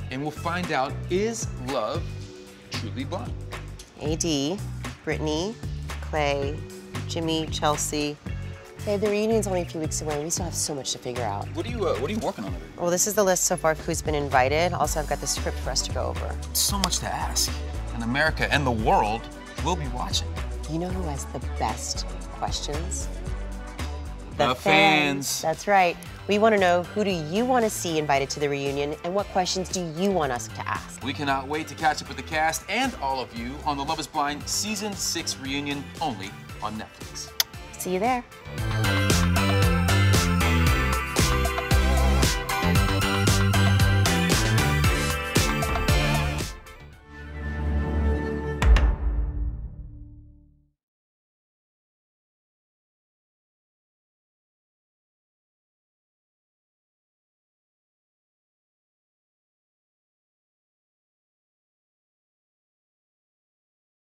and we'll find out, is love truly blind? AD, Brittany, Clay, Jimmy, Chelsea. Hey, the reunion's only a few weeks away. We still have so much to figure out. What are you working on over there? Well, this is the list so far of who's been invited. Also, I've got the script for us to go over. So much to ask. And America and the world will be watching. You know who has the best questions? The fans. That's right. We want to know, who do you want to see invited to the reunion, and what questions do you want us to ask? We cannot wait to catch up with the cast and all of you on the Love is Blind Season 6 reunion, only on Netflix. See you there.